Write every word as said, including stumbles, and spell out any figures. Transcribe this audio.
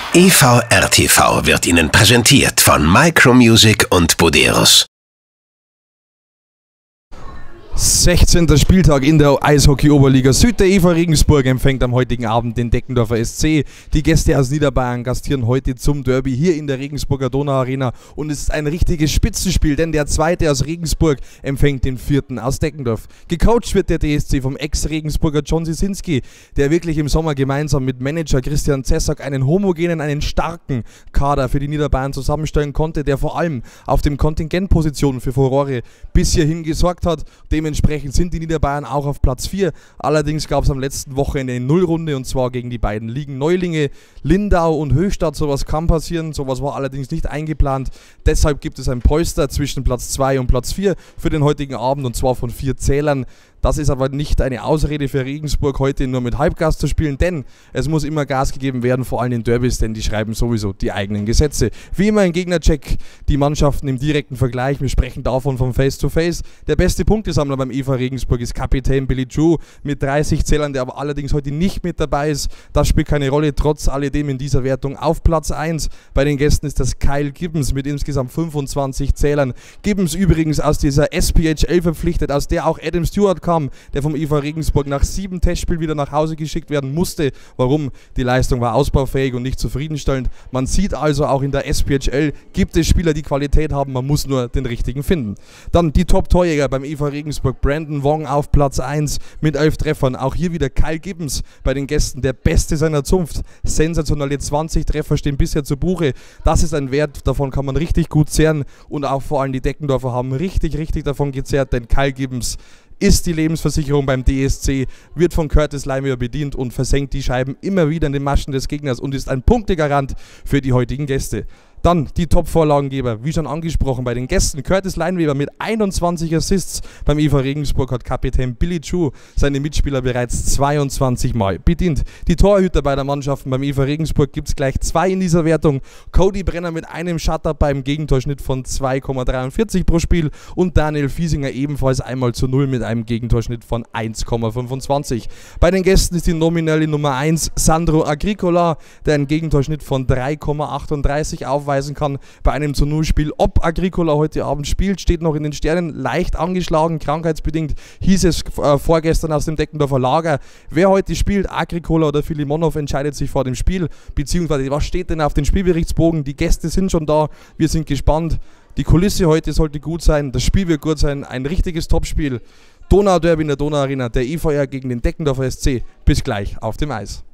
E V R T V wird Ihnen präsentiert von Micromusic und Buderus. sechzehnter Spieltag in der Eishockey-Oberliga Süd. Der E V Regensburg empfängt am heutigen Abend den Deckendorfer S C. Die Gäste aus Niederbayern gastieren heute zum Derby hier in der Regensburger Donauarena. Und es ist ein richtiges Spitzenspiel, denn der zweite aus Regensburg empfängt den vierten aus Deckendorf. Gecoacht wird der D S C vom Ex-Regensburger John Sisinski, der wirklich im Sommer gemeinsam mit Manager Christian Zessak einen homogenen, einen starken Kader für die Niederbayern zusammenstellen konnte, der vor allem auf den Kontingentpositionen für Furore bis hierhin gesorgt hat. Dementsprechend sind die Niederbayern auch auf Platz vier. Allerdings gab es am letzten Wochenende eine Nullrunde, und zwar gegen die beiden Ligen Neulinge, Lindau und Höchstadt. Sowas kann passieren, sowas war allerdings nicht eingeplant. Deshalb gibt es ein Polster zwischen Platz zwei und Platz vier für den heutigen Abend, und zwar von vier Zählern. Das ist aber nicht eine Ausrede für Regensburg, heute nur mit Halbgas zu spielen, denn es muss immer Gas gegeben werden, vor allem in Derbys, denn die schreiben sowieso die eigenen Gesetze. Wie immer ein Gegnercheck, die Mannschaften im direkten Vergleich, wir sprechen davon vom Face-to-Face. Der beste Punktesammler beim E V Regensburg ist Kapitän Billy Joe mit dreißig Zählern, der aber allerdings heute nicht mit dabei ist. Das spielt keine Rolle, trotz alledem in dieser Wertung auf Platz eins. Bei den Gästen ist das Kyle Gibbons mit insgesamt fünfundzwanzig Zählern. Gibbons übrigens aus dieser S P H L verpflichtet, aus der auch Adam Stewart kam, der vom E V Regensburg nach sieben Testspielen wieder nach Hause geschickt werden musste. Warum? Die Leistung war ausbaufähig und nicht zufriedenstellend. Man sieht also, auch in der S P H L gibt es Spieler, die Qualität haben, man muss nur den richtigen finden. Dann die Top-Torjäger beim E V Regensburg. Brandon Wong auf Platz eins mit elf Treffern. Auch hier wieder Kyle Gibbons bei den Gästen, der Beste seiner Zunft. Sensationelle zwanzig Treffer stehen bisher zu Buche. Das ist ein Wert, davon kann man richtig gut zehren, und auch vor allem die Deckendorfer haben richtig, richtig davon gezehrt, denn Kyle Gibbons ist die Lebensversicherung beim D S C, wird von Curtis Leimeyer bedient und versenkt die Scheiben immer wieder in den Maschen des Gegners und ist ein Punktegarant für die heutigen Gäste. Dann die Top-Vorlagengeber, wie schon angesprochen, bei den Gästen Curtis Leinweber mit einundzwanzig Assists. Beim E V Regensburg hat Kapitän Billy Joe seine Mitspieler bereits zweiundzwanzig Mal bedient. Die Torhüter bei der Mannschaften beim E V Regensburg gibt es gleich zwei in dieser Wertung. Cody Brenner mit einem Shutter beim Gegentorschnitt von zwei Komma dreiundvierzig pro Spiel und Daniel Fiesinger ebenfalls einmal zu null mit einem Gegentorschnitt von eins Komma fünfundzwanzig. Bei den Gästen ist die nominelle Nummer eins Sandro Agricola, der einen Gegentorschnitt von drei Komma achtunddreißig aufweisen kann bei einem zu null Spiel. Ob Agricola heute Abend spielt, steht noch in den Sternen. Leicht angeschlagen, krankheitsbedingt, hieß es äh, vorgestern aus dem Deckendorfer Lager. Wer heute spielt, Agricola oder Filimonov, entscheidet sich vor dem Spiel, beziehungsweise was steht denn auf dem Spielberichtsbogen? Die Gäste sind schon da, wir sind gespannt. Die Kulisse heute sollte gut sein, das Spiel wird gut sein, ein richtiges Topspiel. Donau-Derby in der Donauarena, der E V R gegen den Deckendorfer S C. Bis gleich auf dem Eis.